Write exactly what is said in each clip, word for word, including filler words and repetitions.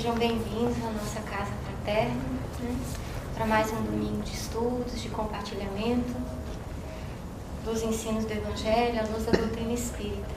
Sejam bem-vindos à nossa casa fraterna, né? Para mais um domingo de estudos, de compartilhamento dos ensinos do Evangelho, à luz da doutrina espírita.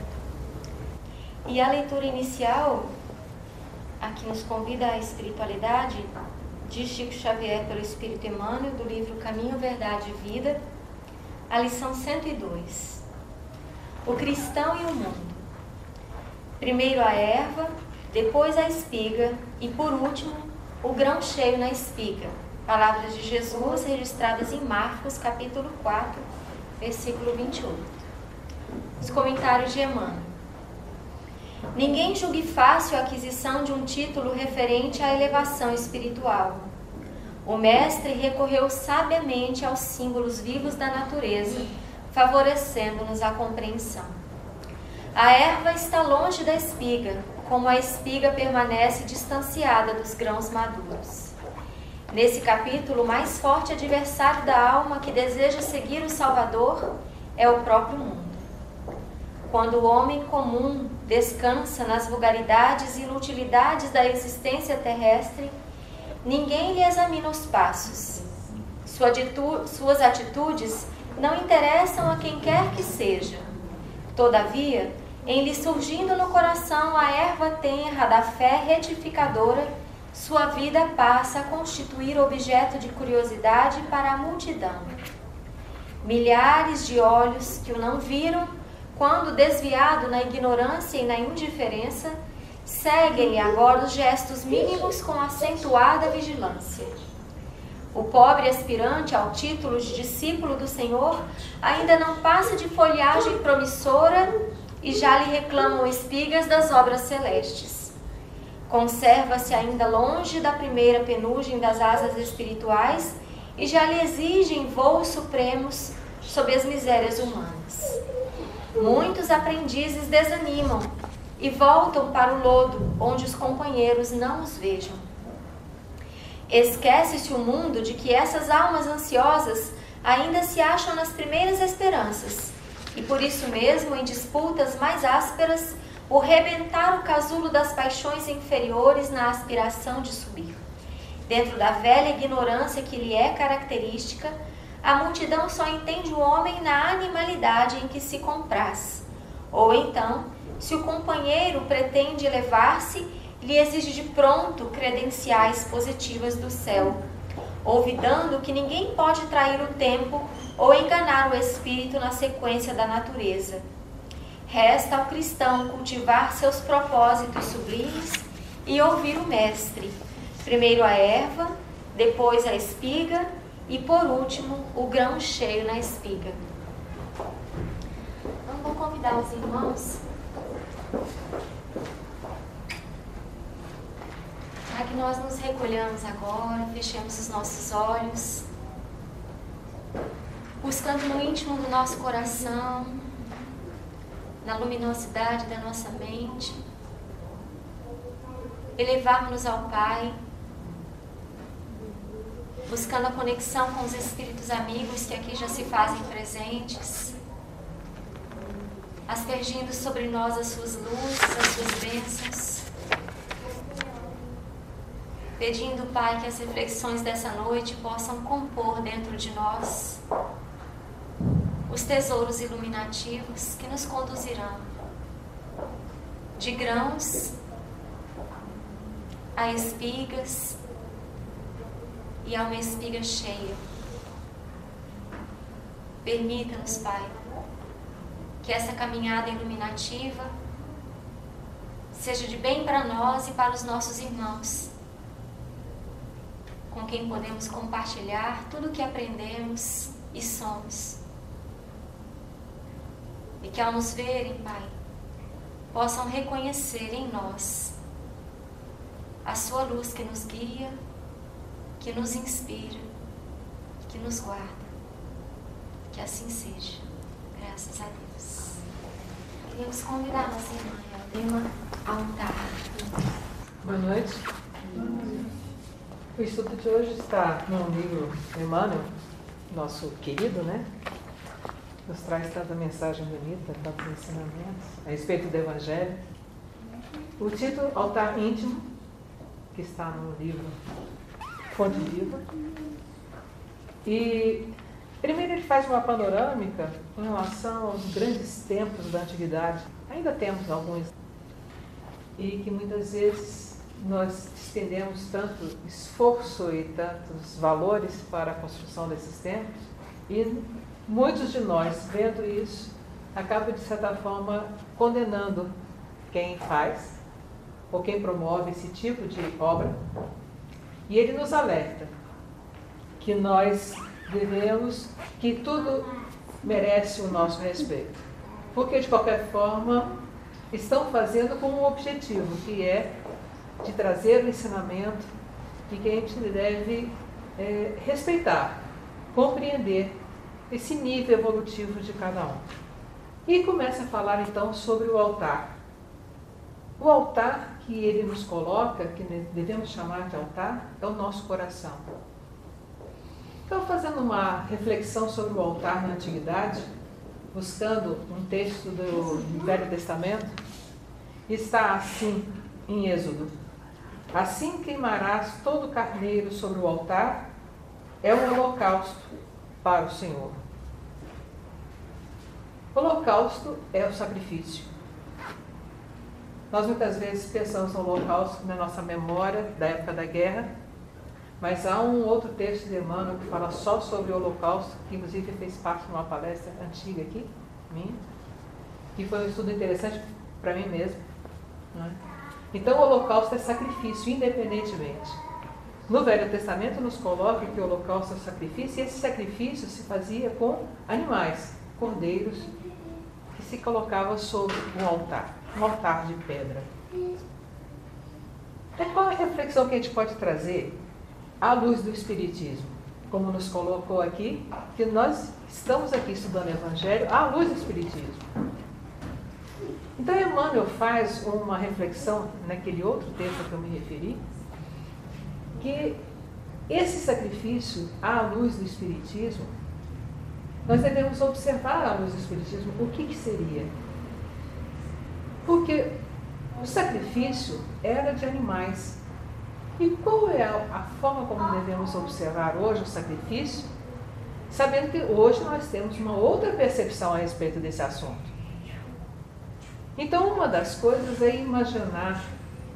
E a leitura inicial, a que nos convida à espiritualidade, de Chico Xavier pelo Espírito Emmanuel, do livro Caminho, Verdade e Vida, a lição cento e dois. O cristão e o mundo. Primeiro a erva, depois a espiga e, por último, o grão cheio na espiga. Palavras de Jesus registradas em Marcos, capítulo quatro, versículo vinte e oito. Os comentários de Emmanuel. Ninguém julgue fácil a aquisição de um título referente à elevação espiritual. O mestre recorreu sabiamente aos símbolos vivos da natureza, favorecendo-nos a compreensão. A erva está longe da espiga, como a espiga permanece distanciada dos grãos maduros. Nesse capítulo, o mais forte adversário da alma que deseja seguir o Salvador é o próprio mundo. Quando o homem comum descansa nas vulgaridades e inutilidades da existência terrestre, ninguém lhe examina os passos. Sua atitu- suas atitudes não interessam a quem quer que seja. Todavia, em lhe surgindo no coração a erva tenra da fé retificadora, sua vida passa a constituir objeto de curiosidade para a multidão. Milhares de olhos que o não viram, quando desviado na ignorância e na indiferença, seguem-lhe agora os gestos mínimos com acentuada vigilância. O pobre aspirante ao título de discípulo do Senhor ainda não passa de folhagem promissora e já lhe reclamam espigas das obras celestes. Conserva-se ainda longe da primeira penugem das asas espirituais e já lhe exigem voos supremos sob as misérias humanas. Muitos aprendizes desanimam e voltam para o lodo, onde os companheiros não os vejam. Esquece-se o mundo de que essas almas ansiosas ainda se acham nas primeiras esperanças, e por isso mesmo, em disputas mais ásperas, o rebentar o casulo das paixões inferiores na aspiração de subir. Dentro da velha ignorância que lhe é característica, a multidão só entende o homem na animalidade em que se compraz. Ou então, se o companheiro pretende elevar-se, lhe exige de pronto credenciais positivas do céu, olvidando que ninguém pode trair o tempo ou enganar o espírito na sequência da natureza. Resta ao cristão cultivar seus propósitos sublimes e ouvir o mestre, primeiro a erva, depois a espiga e, por último, o grão cheio na espiga. Então, vou convidar os irmãos para que nós nos recolhamos agora, fechemos os nossos olhos, buscando no íntimo do nosso coração, na luminosidade da nossa mente, elevarmos-nos ao Pai, buscando a conexão com os espíritos amigos que aqui já se fazem presentes, aspergindo sobre nós as suas luzes, as suas bênçãos, pedindo, Pai, que as reflexões dessa noite possam compor dentro de nós os tesouros iluminativos que nos conduzirão de grãos a espigas e a uma espiga cheia. Permita-nos, Pai, que essa caminhada iluminativa seja de bem para nós e para os nossos irmãos, com quem podemos compartilhar tudo o que aprendemos e somos. E que ao nos verem, Pai, possam reconhecer em nós a sua luz que nos guia, que nos inspira, que nos guarda. Que assim seja. Graças a Deus. Queríamos convidar a nossa irmã Helena ao altar. Boa noite. O estudo de hoje está no livro Emmanuel, nosso querido, né? Nos traz tanta mensagem bonita, tantos ensinamentos a respeito do Evangelho. O título, Altar Íntimo, que está no livro Fonte Viva. E primeiro ele faz uma panorâmica em relação aos grandes templos da antiguidade. Ainda temos alguns. E que muitas vezes nós despendemos tanto esforço e tantos valores para a construção desses templos. E muitos de nós, vendo isso, acabam, de certa forma, condenando quem faz ou quem promove esse tipo de obra. E ele nos alerta que nós devemos, que tudo merece o nosso respeito. Porque, de qualquer forma, estão fazendo com um objetivo, que é de trazer o ensinamento e que a gente deve é, respeitar, compreender esse nível evolutivo de cada um. E começa a falar, então, sobre o altar. O altar que ele nos coloca, que devemos chamar de altar, é o nosso coração. Então, fazendo uma reflexão sobre o altar na antiguidade, buscando um texto do Velho Testamento, está assim em Êxodo: assim queimarás todo carneiro sobre o altar, é um holocausto para o Senhor. O holocausto é o sacrifício. Nós muitas vezes pensamos no holocausto na nossa memória da época da guerra, mas há um outro texto de Emmanuel que fala só sobre o holocausto, que inclusive fez parte de uma palestra antiga aqui, minha, que foi um estudo interessante para mim mesmo. Não é? Então o holocausto é sacrifício, independentemente. No Velho Testamento nos coloca que o holocausto é sacrifício, e esse sacrifício se fazia com animais, cordeiros, que se colocavam sobre um altar, um altar de pedra. E qual é a reflexão que a gente pode trazer à luz do Espiritismo? Como nos colocou aqui, que nós estamos aqui estudando o Evangelho à luz do Espiritismo. Então Emmanuel faz uma reflexão naquele outro texto que eu me referi, que esse sacrifício à luz do Espiritismo, nós devemos observar à luz do Espiritismo o que, que seria. Porque o sacrifício era de animais. E qual é a, a forma como devemos observar hoje o sacrifício, sabendo que hoje nós temos uma outra percepção a respeito desse assunto. Então, uma das coisas é imaginar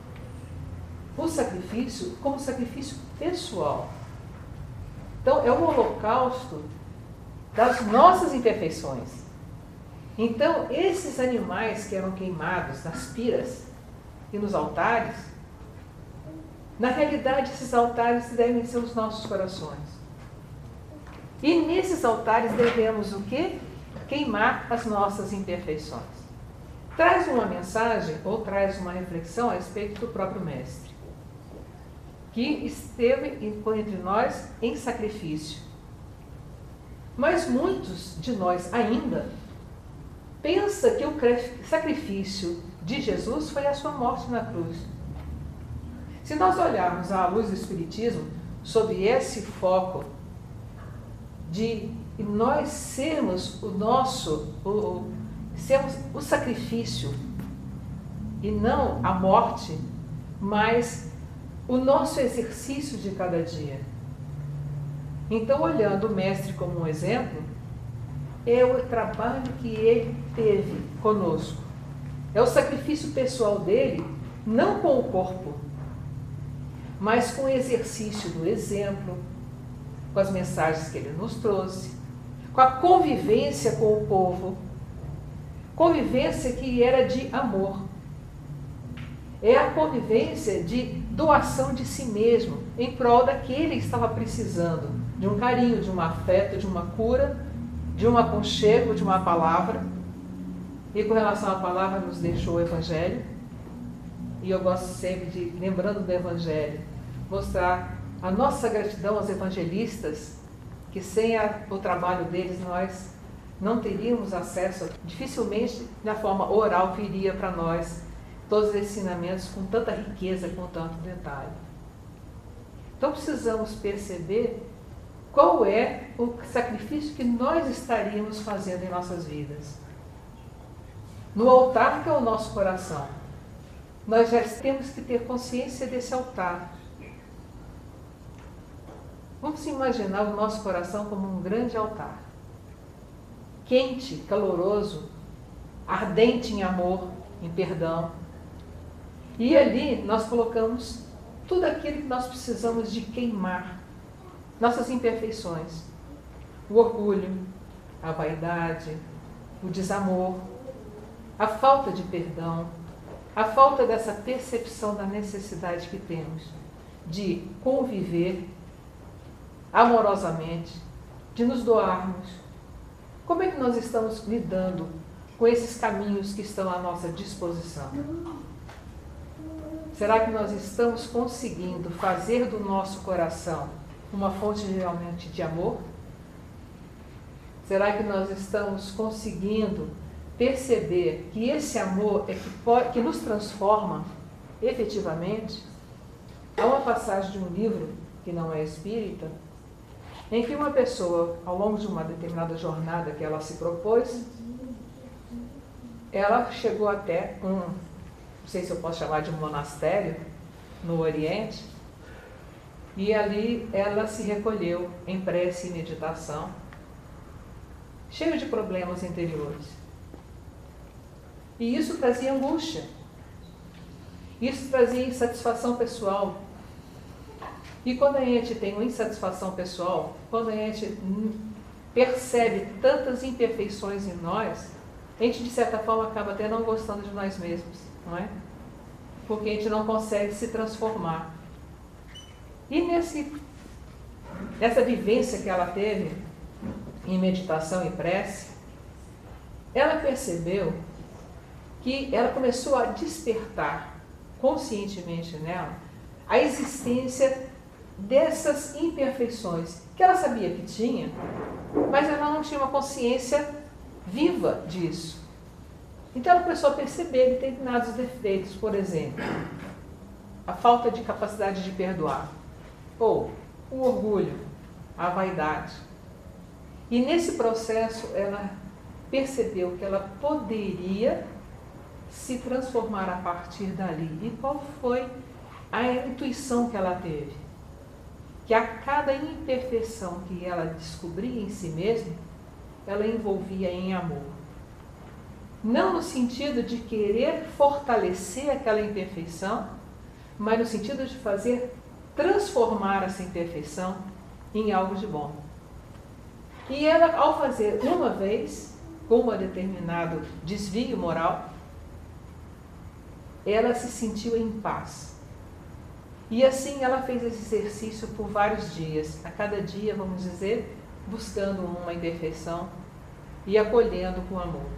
o sacrifício como sacrifício pessoal. Então, é o holocausto das nossas imperfeições. Então, esses animais que eram queimados nas piras e nos altares, na realidade, esses altares devem ser os nossos corações. E nesses altares devemos o quê? Queimar as nossas imperfeições. Traz uma mensagem ou traz uma reflexão a respeito do próprio Mestre, que esteve entre nós em sacrifício. Mas muitos de nós ainda pensam que o sacrifício de Jesus foi a sua morte na cruz. Se nós olharmos à luz do Espiritismo, sob esse foco de nós sermos o nosso, o, sermos o sacrifício, e não a morte, mas o nosso exercício de cada dia. Então, olhando o Mestre como um exemplo, é o trabalho que ele teve conosco. É o sacrifício pessoal dele, não com o corpo, mas com o exercício do exemplo, com as mensagens que ele nos trouxe, com a convivência com o povo, convivência que era de amor. É a convivência de doação de si mesmo, em prol daquele que estava precisando de um carinho, de um afeto, de uma cura, de um aconchego, de uma palavra. E com relação à palavra, nos deixou o Evangelho. E eu gosto sempre de, lembrando do Evangelho, mostrar a nossa gratidão aos evangelistas, que sem a, o trabalho deles nós não teríamos acesso, dificilmente na forma oral viria para nós todos os ensinamentos com tanta riqueza, com tanto detalhe. Então precisamos perceber qual é o sacrifício que nós estaríamos fazendo em nossas vidas. No altar, que é o nosso coração. nós já temos que ter consciência desse altar. Vamos imaginar o nosso coração como um grande altar. Quente, caloroso, ardente em amor, em perdão. E ali nós colocamos tudo aquilo que nós precisamos de queimar. Nossas imperfeições. O orgulho, a vaidade, o desamor, a falta de perdão, a falta dessa percepção da necessidade que temos de conviver amorosamente, de nos doarmos. Como é que nós estamos lidando com esses caminhos que estão à nossa disposição? Será que nós estamos conseguindo fazer do nosso coração uma fonte realmente de amor? Será que nós estamos conseguindo perceber que esse amor é que, pode, que nos transforma efetivamente? Há uma passagem de um livro, que não é espírita, em que uma pessoa, ao longo de uma determinada jornada que ela se propôs, ela chegou até um, não sei se eu posso chamar de um monastério, no Oriente, e ali ela se recolheu em prece e meditação, cheia de problemas interiores. E isso trazia angústia, isso trazia insatisfação pessoal. E quando a gente tem uma insatisfação pessoal, quando a gente percebe tantas imperfeições em nós, a gente de certa forma acaba até não gostando de nós mesmos, não é? Porque a gente não consegue se transformar. E nesse, nessa vivência que ela teve em meditação e prece, ela percebeu que ela começou a despertar conscientemente nela a existência dessas imperfeições que ela sabia que tinha, mas ela não tinha uma consciência viva disso. Então ela começou a perceber determinados defeitos, por exemplo, a falta de capacidade de perdoar, ou o orgulho, a vaidade. E nesse processo ela percebeu que ela poderia se transformar a partir dali. E qual foi a intuição que ela teve? Que a cada imperfeição que ela descobria em si mesma, ela envolvia em amor. Não no sentido de querer fortalecer aquela imperfeição, mas no sentido de fazer transformar essa imperfeição em algo de bom. E ela, ao fazer uma vez, com um determinado desvio moral, ela se sentiu em paz. E assim ela fez esse exercício por vários dias. A cada dia, vamos dizer, buscando uma imperfeição e acolhendo com amor.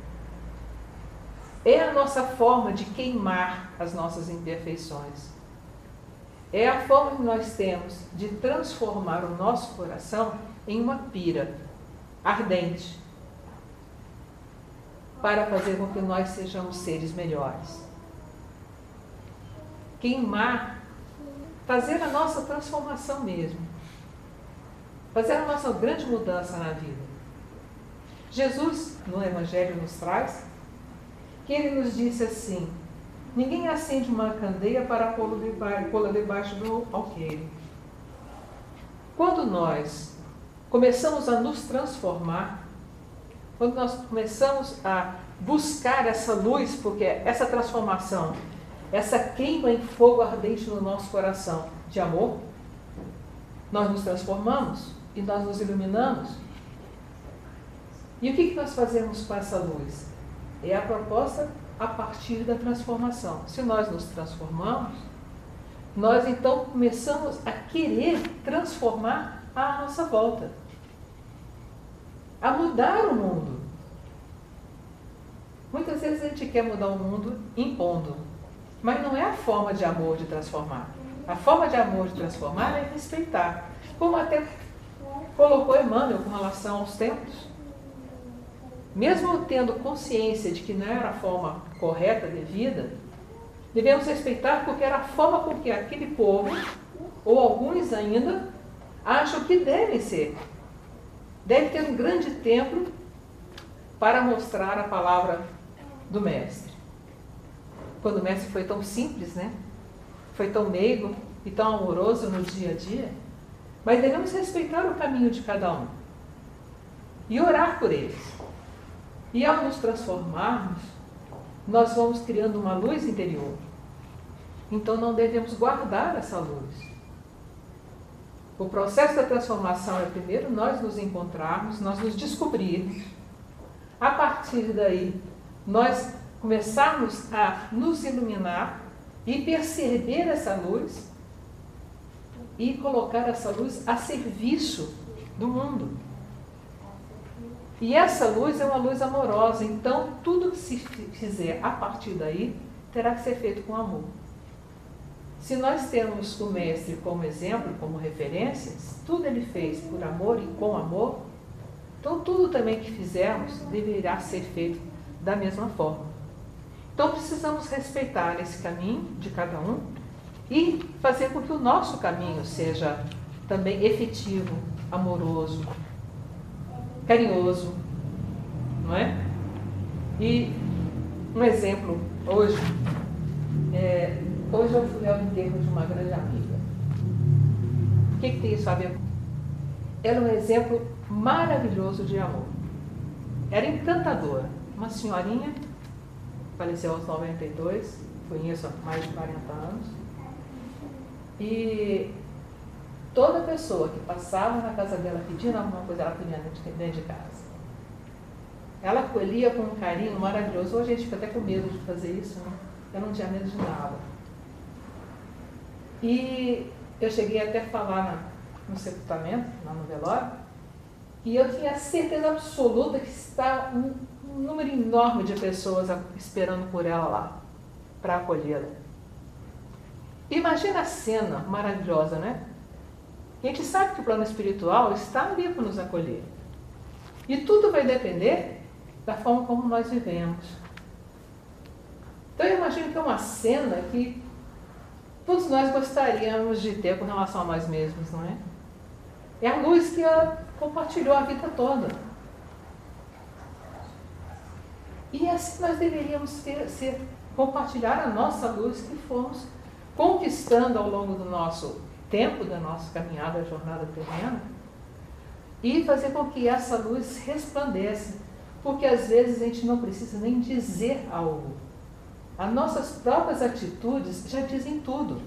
É a nossa forma de queimar as nossas imperfeições. É a forma que nós temos de transformar o nosso coração em uma pira ardente, para fazer com que nós sejamos seres melhores. Queimar, fazer a nossa transformação mesmo, fazer a nossa grande mudança na vida. Jesus, no Evangelho, nos traz que ele nos disse assim: ninguém acende uma candeia para pô-la debaixo do alqueire. Quando nós começamos a nos transformar, quando nós começamos a buscar essa luz, porque essa transformação, essa queima em fogo ardente no nosso coração de amor, nós nos transformamos e nós nos iluminamos. E o que nós fazemos com essa luz? É a proposta a partir da transformação. Se nós nos transformamos, nós então começamos a querer transformar à nossa volta, a mudar o mundo. Muitas vezes a gente quer mudar o mundo impondo, mas não é a forma de amor de transformar. A forma de amor de transformar é respeitar, como até colocou Emmanuel com relação aos tempos. Mesmo tendo consciência de que não era a forma correta, devida, devemos respeitar porque era a forma com que aquele povo, ou alguns ainda, acham que devem ser. Deve ter um grande templo para mostrar a palavra do Mestre. quando o mestre foi tão simples, né? Foi tão meigo e tão amoroso no dia a dia. Mas devemos respeitar o caminho de cada um e orar por eles. E ao nos transformarmos, nós vamos criando uma luz interior. Então não devemos guardar essa luz. O processo da transformação é primeiro nós nos encontrarmos, nós nos descobrirmos. A partir daí, nós começarmos a nos iluminar e perceber essa luz e colocar essa luz a serviço do mundo. E essa luz é uma luz amorosa, então tudo que se fizer a partir daí terá que ser feito com amor. Se nós temos o mestre como exemplo, como referência, tudo ele fez por amor e com amor, então tudo também que fizermos deverá ser feito da mesma forma. Então precisamos respeitar esse caminho de cada um e fazer com que o nosso caminho seja também efetivo, amoroso, carinhoso, não é? E um exemplo, hoje, é, hoje eu fui ao enterro de uma grande amiga. O que, que tem isso a ver? Era um exemplo maravilhoso de amor. Era encantadora. Uma senhorinha, faleceu aos noventa e dois, conheço há mais de quarenta anos. E toda pessoa que passava na casa dela pedindo alguma coisa, ela punha dentro de casa. Ela acolhia com um carinho maravilhoso. Hoje a gente fica até com medo de fazer isso, né? Eu não tinha medo de nada. E eu cheguei até a falar na, no sepultamento, lá no velório, e eu tinha certeza absoluta que está um, um número enorme de pessoas esperando por ela lá, para acolhê-la. Imagina a cena maravilhosa, né? A gente sabe que o plano espiritual está ali para nos acolher. E tudo vai depender da forma como nós vivemos. Então eu imagino que é uma cena que todos nós gostaríamos de ter com relação a nós mesmos, não é? É a luz que ela compartilhou a vida toda. E assim nós deveríamos ter, ser, compartilhar a nossa luz que fomos conquistando ao longo do nosso tempo, da nossa caminhada, jornada terrena, e fazer com que essa luz resplandeça, porque às vezes a gente não precisa nem dizer algo. As nossas próprias atitudes já dizem tudo.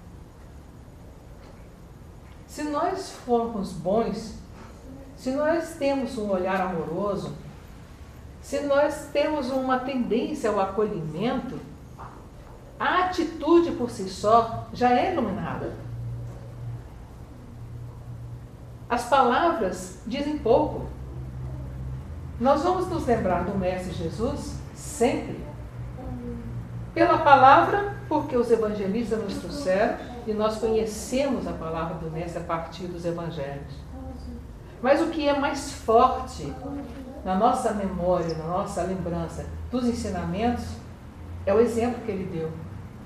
Se nós formos bons, se nós temos um olhar amoroso, se nós temos uma tendência ao acolhimento, a atitude por si só já é iluminada. As palavras dizem pouco. Nós vamos nos lembrar do Mestre Jesus sempre pela palavra, porque os evangelistas nos trouxeram e nós conhecemos a palavra do Mestre a partir dos evangelhos. Mas o que é mais forte na nossa memória, na nossa lembrança dos ensinamentos, é o exemplo que ele deu.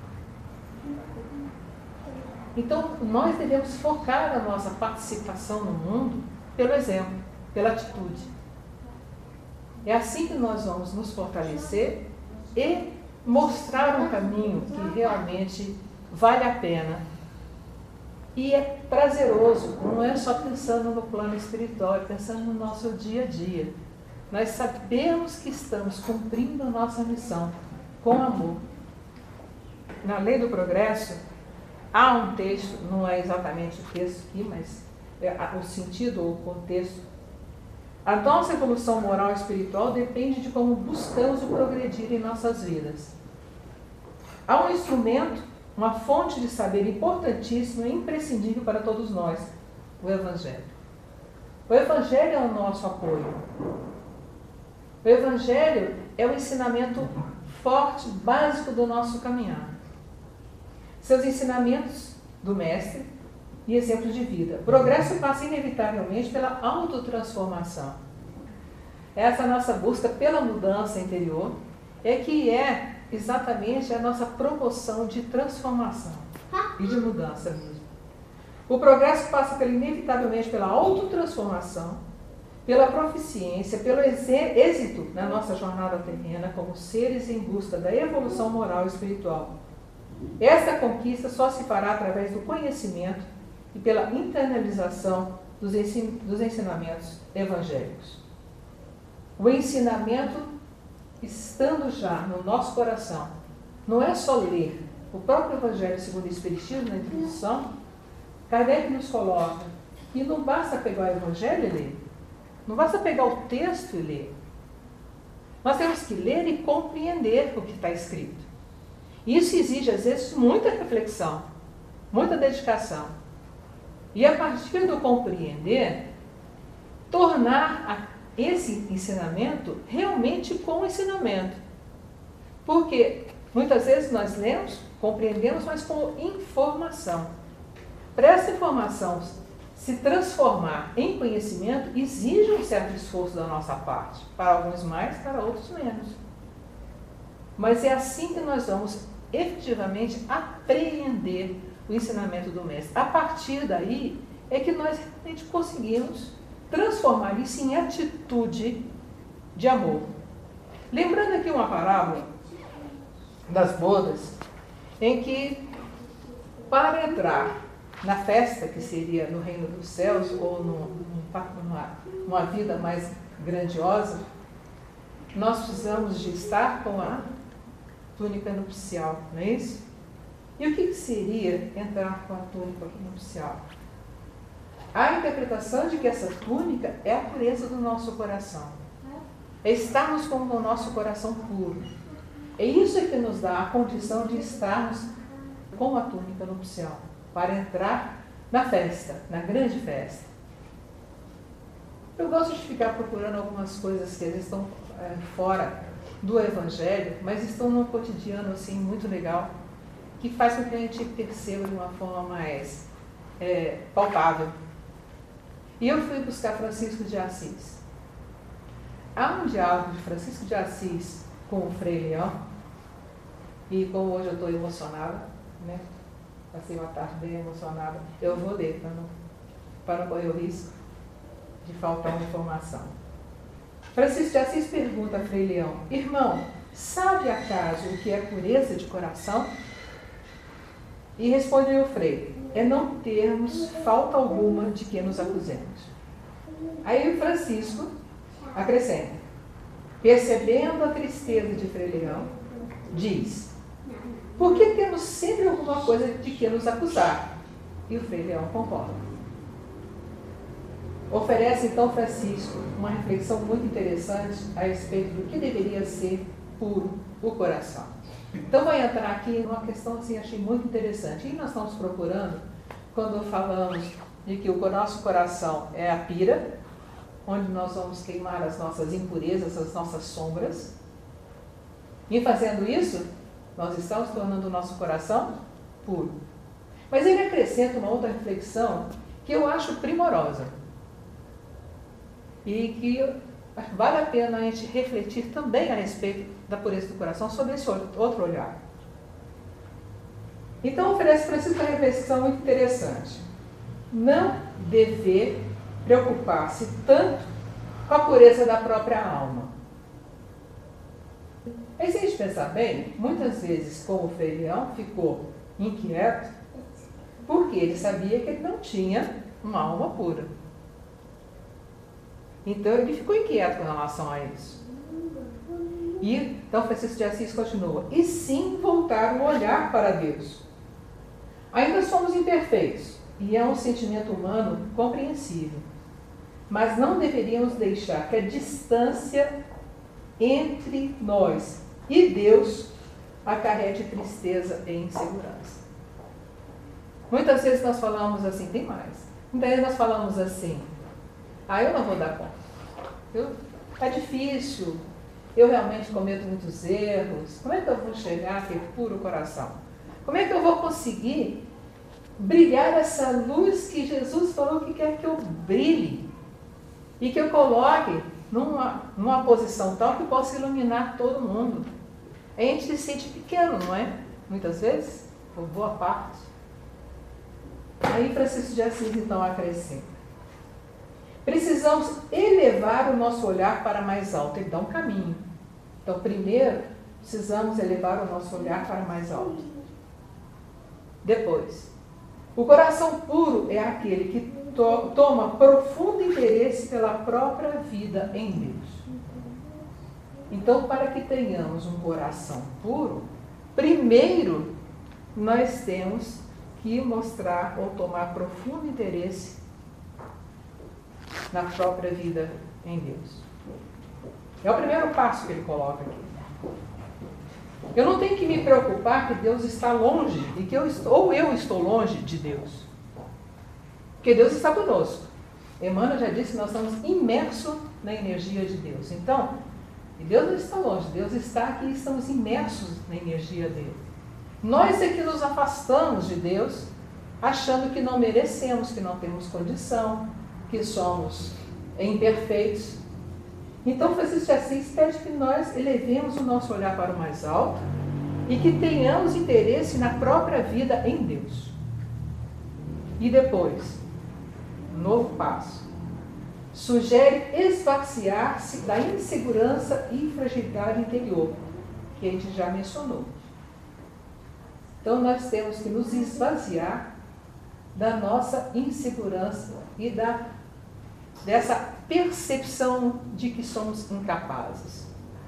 Então, nós devemos focar a nossa participação no mundo pelo exemplo, pela atitude. É assim que nós vamos nos fortalecer e mostrar um caminho que realmente vale a pena. E é prazeroso, não é só pensando no plano espiritual, é pensando no nosso dia a dia. Nós sabemos que estamos cumprindo a nossa missão com amor. Na Lei do Progresso, há um texto, não é exatamente o texto aqui, mas é o sentido ou o contexto. A nossa evolução moral e espiritual depende de como buscamos o progredir em nossas vidas. Há um instrumento, uma fonte de saber importantíssima e imprescindível para todos nós, o Evangelho. O Evangelho é o nosso apoio. O Evangelho é o ensinamento forte, básico do nosso caminhar. Seus ensinamentos do Mestre e exemplos de vida. O progresso passa inevitavelmente pela autotransformação. Essa nossa busca pela mudança interior é que é exatamente a nossa promoção de transformação e de mudança mesmo. O progresso passa pela, inevitavelmente pela autotransformação pela proficiência, pelo êxito na nossa jornada terrena como seres em busca da evolução moral e espiritual. Esta conquista só se fará através do conhecimento e pela internalização dos ensinamentos evangélicos. O ensinamento, estando já no nosso coração, não é só ler. O próprio Evangelho segundo o Espiritismo, na introdução, Kardec nos coloca que não basta pegar o Evangelho e ler. Não basta pegar o texto e ler. Nós temos que ler e compreender o que está escrito. Isso exige, às vezes, muita reflexão, muita dedicação. E a partir do compreender, tornar esse ensinamento realmente com ensinamento. Porque muitas vezes nós lemos, compreendemos, mas com informação. Para essa informação se transformar em conhecimento, exige um certo esforço da nossa parte. Para alguns mais, para outros menos. Mas é assim que nós vamos efetivamente apreender o ensinamento do Mestre. A partir daí é que nós realmente conseguimos transformar isso em atitude de amor. Lembrando aqui uma parábola das bodas, em que para entrar na festa, que seria no reino dos céus, ou no, numa, numa vida mais grandiosa, nós precisamos de estar com a túnica nupcial, não é isso? E o que seria entrar com a túnica nupcial? A interpretação de que essa túnica é a pureza do nosso coração. É estarmos com o nosso coração puro. É isso que nos dá a condição de estarmos com a túnica nupcial, para entrar na festa, na grande festa. Eu gosto de ficar procurando algumas coisas que às vezes estão é, fora do Evangelho, mas estão num cotidiano assim, muito legal, que faz com que a gente perceba de uma forma mais é, palpável. E eu fui buscar Francisco de Assis. Há um diálogo de Francisco de Assis com o Frei Leão, e como hoje eu estou emocionada, né? Passei uma tarde bem emocionada, eu vou ler para não, para não correr o risco de faltar uma informação. Francisco de Assis pergunta a Frei Leão: irmão, sabe acaso o que é pureza de coração? E responde o Frei: é não termos falta alguma de que nos acusemos. Aí o Francisco acrescenta, percebendo a tristeza de Frei Leão, diz: por que temos sempre alguma coisa de que nos acusar? E o Frei Leão concorda. Oferece então Francisco uma reflexão muito interessante a respeito do que deveria ser puro o coração. Então vai entrar aqui numa questão assim, achei muito interessante. E nós estamos procurando, quando falamos de que o nosso coração é a pira, onde nós vamos queimar as nossas impurezas, as nossas sombras. E fazendo isso, nós estamos tornando o nosso coração puro. Mas ele acrescenta uma outra reflexão que eu acho primorosa. E que vale a pena a gente refletir também a respeito da pureza do coração sob esse outro olhar. Então oferece Francisco uma reflexão muito interessante. Não dever preocupar-se tanto com a pureza da própria alma. Aí se a gente pensar bem, muitas vezes como o Frei Leão ficou inquieto porque ele sabia que ele não tinha uma alma pura. Então ele ficou inquieto com relação a isso. E então Francisco de Assis continua: e sim voltar o olhar para Deus. Ainda somos imperfeitos e é um sentimento humano compreensível, mas não deveríamos deixar que a distância entre nós e Deus acarrete tristeza e insegurança. Muitas vezes nós falamos assim, tem mais. Muitas vezes nós falamos assim: ah, eu não vou dar conta. Eu, é difícil. Eu realmente cometo muitos erros. Como é que eu vou chegar a ter puro coração? Como é que eu vou conseguir brilhar essa luz que Jesus falou que quer que eu brilhe? E que eu coloque numa, numa posição tal que possa iluminar todo mundo. A gente se sente pequeno, não é? Muitas vezes, por boa parte. Aí Francisco de Assis então acrescenta: precisamos elevar o nosso olhar para mais alto. Ele dá um caminho. Então, primeiro, precisamos elevar o nosso olhar para mais alto. Depois, o coração puro é aquele que to- toma profundo interesse pela própria vida em Deus. Então, para que tenhamos um coração puro, primeiro nós temos que mostrar ou tomar profundo interesse na própria vida em Deus. É o primeiro passo que ele coloca aqui. Eu não tenho que me preocupar que Deus está longe, e que eu estou, ou eu estou longe de Deus. Porque Deus está conosco. Emmanuel já disse que nós estamos imersos na energia de Deus. Então, e Deus não está longe, Deus está aqui e estamos imersos na energia dele. Nós é que nos afastamos de Deus, achando que não merecemos, que não temos condição, que somos imperfeitos. Então, Francisco de Assis pede que nós elevemos o nosso olhar para o mais alto e que tenhamos interesse na própria vida em Deus. E depois, novo passo, sugere esvaziar-se da insegurança e fragilidade interior, que a gente já mencionou. Então, nós temos que nos esvaziar da nossa insegurança e da, dessa percepção de que somos incapazes.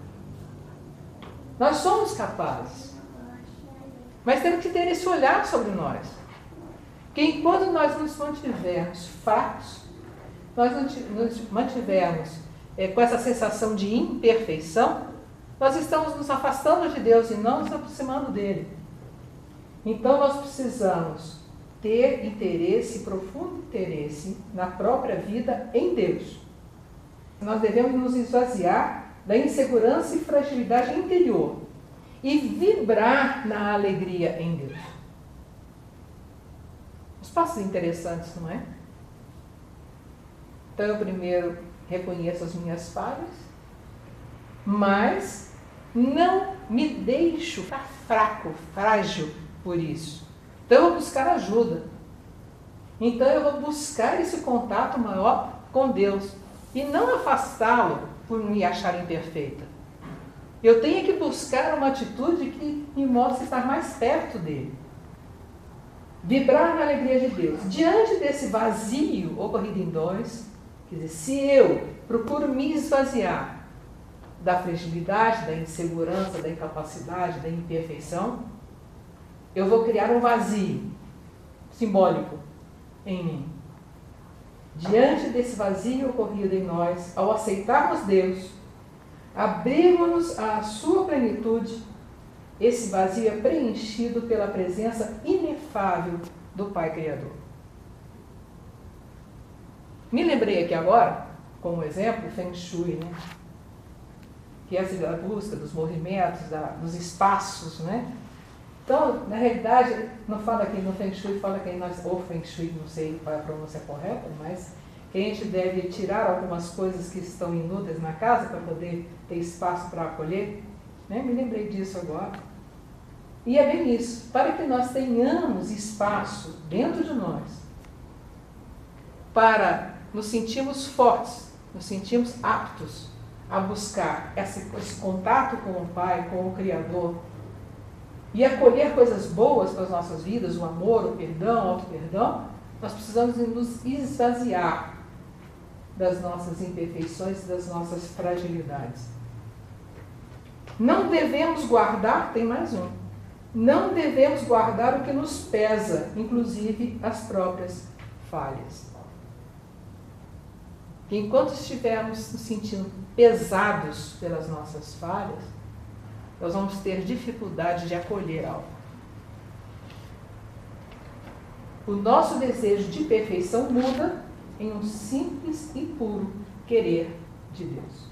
Nós somos capazes, mas temos que ter esse olhar sobre nós. Que enquanto nós nos mantivermos fracos, nós nos mantivermos é, com essa sensação de imperfeição, nós estamos nos afastando de Deus e não nos aproximando dele. Então nós precisamos ter interesse, profundo interesse na própria vida em Deus. Nós devemos nos esvaziar da insegurança e fragilidade interior e vibrar na alegria em Deus. Os passos interessantes, não é? Então eu primeiro reconheço as minhas falhas, mas não me deixo ficar fraco, frágil por isso. Então eu vou buscar ajuda. Então eu vou buscar esse contato maior com Deus e não afastá-lo por me achar imperfeita. Eu tenho que buscar uma atitude que me mostre estar mais perto dele. Vibrar na alegria de Deus. Diante desse vazio ocorrido em nós, quer dizer, se eu procuro me esvaziar da fragilidade, da insegurança, da incapacidade, da imperfeição, eu vou criar um vazio simbólico em mim. Diante desse vazio ocorrido em nós, ao aceitarmos Deus, abrirmos-nos à sua plenitude, esse vazio é preenchido pela presença inefável do Pai Criador. Me lembrei aqui agora, como exemplo, Feng Shui, né? Que é a busca dos movimentos, da, dos espaços, né? Então, na realidade, não fala aqui no Feng Shui, fala que nós, ou Feng Shui, não sei qual é a pronúncia correta, mas que a gente deve tirar algumas coisas que estão inúteis na casa para poder ter espaço para acolher. Né? Me lembrei disso agora. E é bem isso, para que nós tenhamos espaço dentro de nós, para nos sentirmos fortes, nos sentirmos aptos a buscar esse, esse contato com o Pai, com o Criador, e acolher coisas boas para as nossas vidas, o amor, o perdão, o auto-perdão, nós precisamos nos esvaziar das nossas imperfeições e das nossas fragilidades. Não devemos guardar, tem mais um, não devemos guardar o que nos pesa, inclusive as próprias falhas. Que enquanto estivermos nos sentindo pesados pelas nossas falhas, nós vamos ter dificuldade de acolher algo. O nosso desejo de perfeição muda em um simples e puro querer de Deus.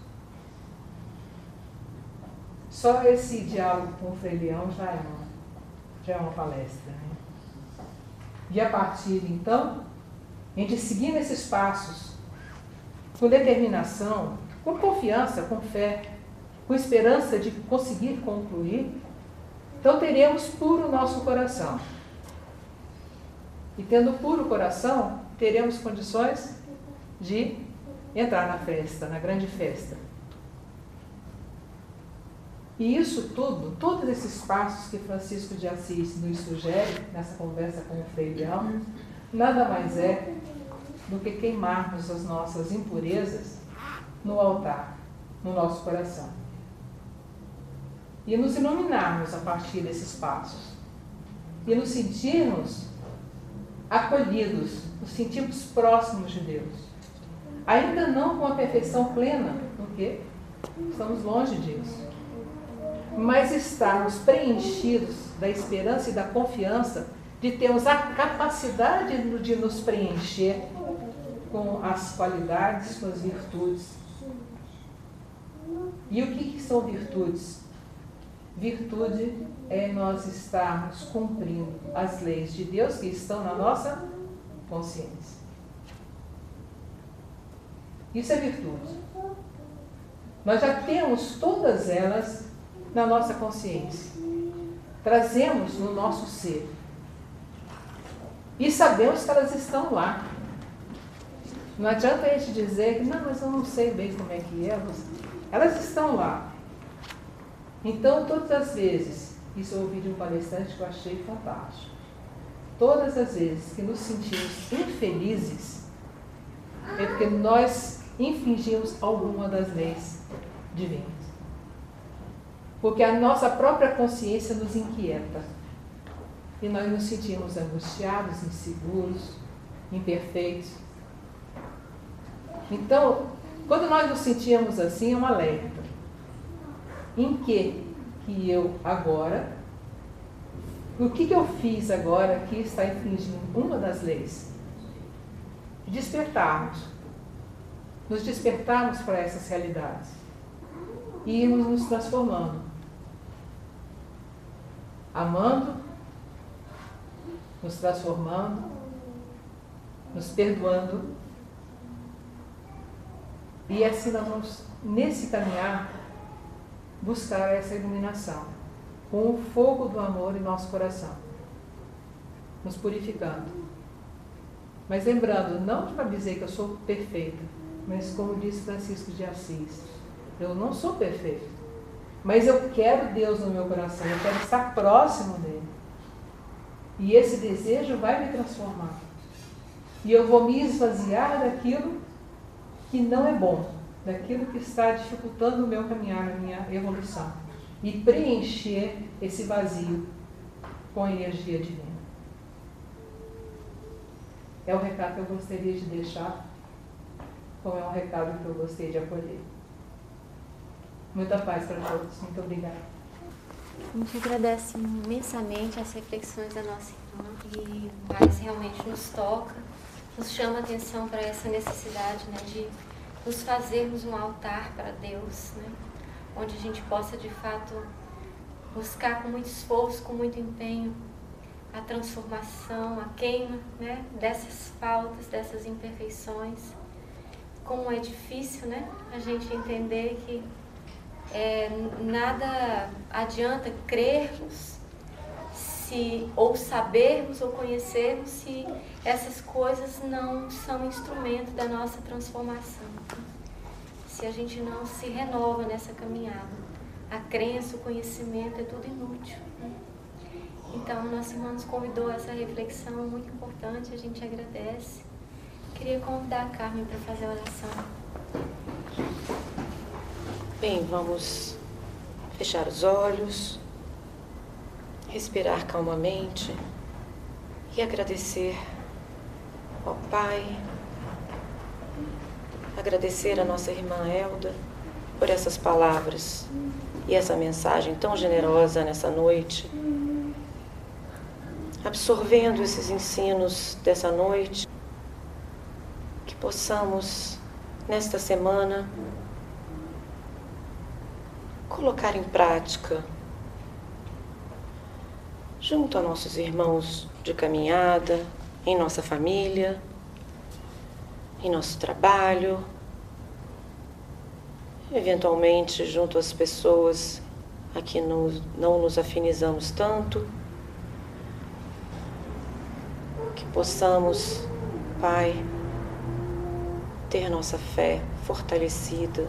Só esse diálogo com o Frei Leão já é uma, já é uma palestra. Né? E a partir, então, a gente seguindo esses passos, com determinação, com confiança, com fé, com esperança de conseguir concluir, então teremos puro o nosso coração. E tendo puro coração, teremos condições de entrar na festa, na grande festa. E isso tudo, todos esses passos que Francisco de Assis nos sugere nessa conversa com o Frei Leão, nada mais é do que queimarmos as nossas impurezas no altar, no nosso coração. E nos iluminarmos a partir desses passos. E nos sentirmos acolhidos, nos sentirmos próximos de Deus. Ainda não com a perfeição plena, porque estamos longe disso. Mas estarmos preenchidos da esperança e da confiança de termos a capacidade de nos preencher com as qualidades, com as virtudes. E o que, que são virtudes? Virtude é nós estarmos cumprindo as leis de Deus que estão na nossa consciência. Isso é virtude. Nós já temos todas elas na nossa consciência. Trazemos no nosso ser. E sabemos que elas estão lá. Não adianta a gente dizer que, não, mas eu não sei bem como é que é. Elas estão lá. Então, todas as vezes, isso eu ouvi de um palestrante que eu achei fantástico. Todas as vezes que nos sentimos infelizes, é porque nós infringimos alguma das leis divinas. Porque a nossa própria consciência nos inquieta. E nós nos sentimos angustiados, inseguros, imperfeitos. Então, quando nós nos sentimos assim, é um alerta. Em que que eu agora, o que que eu fiz agora que está infringindo uma das leis? Despertarmos. Nos despertarmos para essas realidades. E irmos nos transformando. Amando, nos transformando, nos perdoando. E assim nós vamos, nesse caminhar, buscar essa iluminação, com o fogo do amor em nosso coração, nos purificando. Mas lembrando, não para dizer que eu sou perfeita, mas como disse Francisco de Assis, eu não sou perfeito, mas eu quero Deus no meu coração, eu quero estar próximo dele. E esse desejo vai me transformar. E eu vou me esvaziar daquilo que não é bom, daquilo que está dificultando o meu caminhar, a minha evolução. E preencher esse vazio com a energia divina. É o recado que eu gostaria de deixar, como é um recado que eu gostei de acolher. Muita paz para todos. Muito obrigada. A gente agradece imensamente as reflexões da nossa irmã e mais realmente nos toca, nos chama a atenção para essa necessidade, né, de nos fazermos um altar para Deus, né, onde a gente possa de fato buscar com muito esforço, com muito empenho, a transformação, a queima, né, dessas faltas, dessas imperfeições. Como é difícil, né, a gente entender que É, nada adianta crermos se, ou sabermos ou conhecermos se essas coisas não são instrumento da nossa transformação. Se a gente não se renova nessa caminhada, a crença, o conhecimento é tudo inútil, né? Então, nossa irmã nos convidou a essa reflexão muito importante, a gente agradece. Queria convidar a Carmen para fazer a oração. Bem, vamos fechar os olhos, respirar calmamente e agradecer ao Pai, agradecer a nossa irmã Elda por essas palavras e essa mensagem tão generosa nessa noite, absorvendo esses ensinos dessa noite, que possamos, nesta semana, colocar em prática, junto a nossos irmãos de caminhada, em nossa família, em nosso trabalho, eventualmente junto às pessoas a que nos, não nos afinizamos tanto, que possamos, Pai, ter nossa fé fortalecida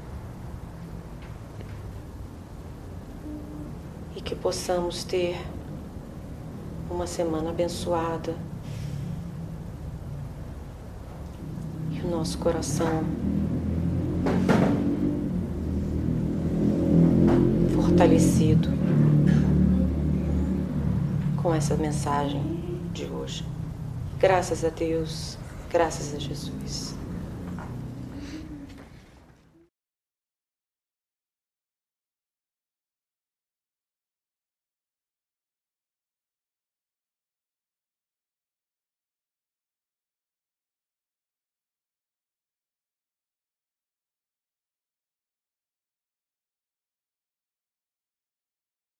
e que possamos ter uma semana abençoada e o nosso coração fortalecido com essa mensagem de hoje. Graças a Deus, graças a Jesus.